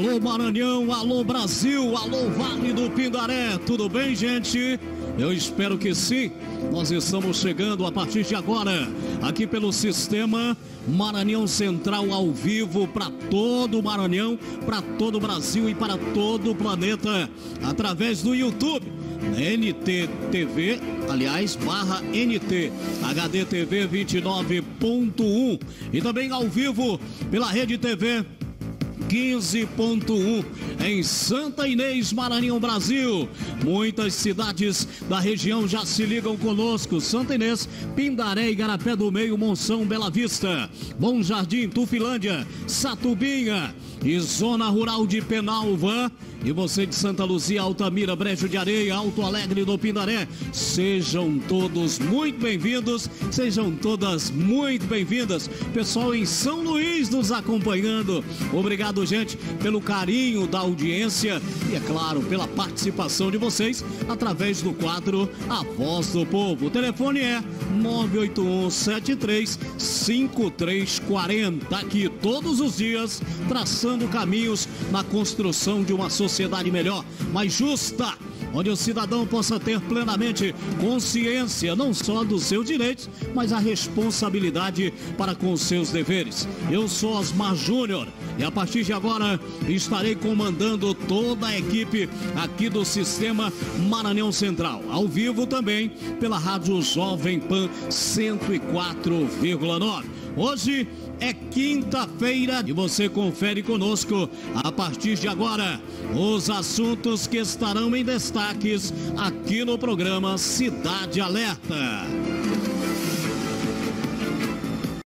Alô Maranhão, alô Brasil, alô Vale do Pindaré, tudo bem, gente? Eu espero que sim. Nós estamos chegando a partir de agora, aqui pelo sistema Maranhão Central ao vivo para todo o Maranhão, para todo o Brasil e para todo o planeta, através do YouTube, NT TV, aliás, /NT, HDTV 29.1 e também ao vivo pela Rede TV 15.1 em Santa Inês, Maranhão, Brasil. Muitas cidades da região já se ligam conosco: Santa Inês, Pindaré, Igarapé do Meio, Monção, Bela Vista, Bom Jardim, Tufilândia, Satubinha e Zona Rural de Penalva. E você de Santa Luzia, Altamira, Brejo de Areia, Alto Alegre do Pindaré, sejam todos muito bem-vindos, sejam todas muito bem-vindas. Pessoal em São Luís nos acompanhando, obrigado, gente, pelo carinho da audiência e, é claro, pela participação de vocês através do quadro A Voz do Povo. O telefone é 981735340, aqui todos os dias, traçando caminhos na construção de uma sociedade melhor, mais justa, onde o cidadão possa ter plenamente consciência não só dos seus direitos, mas a responsabilidade para com os seus deveres. Eu sou Osmar Júnior e a partir de agora estarei comandando toda a equipe aqui do Sistema Maranhão Central, ao vivo também pela Rádio Jovem Pan 104,9. Hoje é quinta-feira e você confere conosco, a partir de agora, os assuntos que estarão em destaques aqui no programa Cidade Alerta.